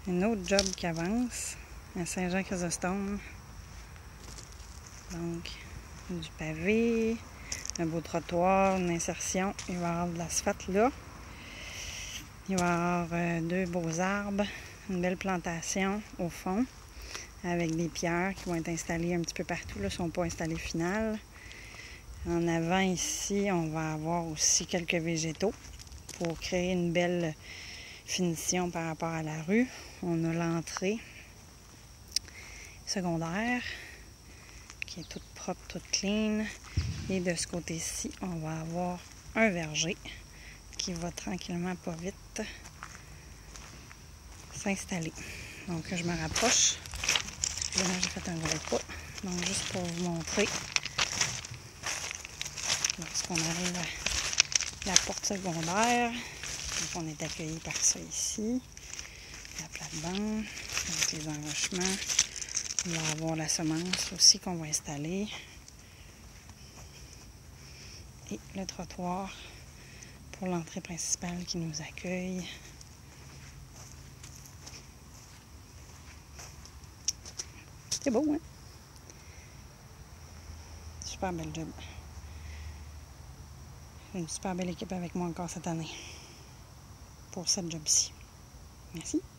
Une autre job qui avance à Saint-Jean-Chrysostome. Donc, du pavé, un beau trottoir, une insertion. Il va y avoir de l'asphalte là. Il va y avoir deux beaux arbres, une belle plantation au fond, avec des pierres qui vont être installées un petit peu partout. Là, ne sont pas installées finales. En avant ici, on va avoir aussi quelques végétaux pour créer une belle finition par rapport à la rue. On a l'entrée secondaire qui est toute propre, toute clean. Et de ce côté-ci, on va avoir un verger qui va tranquillement, pas vite, s'installer. Donc, je me rapproche. Là, j'ai fait un gros pas. Donc, juste pour vous montrer, lorsqu'on arrive à la porte secondaire, donc on est accueilli par ça ici. La plate-bande, avec les enrochements. Il va y avoir la semence aussi qu'on va installer. Et le trottoir pour l'entrée principale qui nous accueille. C'est beau, hein? Super belle job. J'ai une super belle équipe avec moi encore cette année pour cette job-ci. Merci.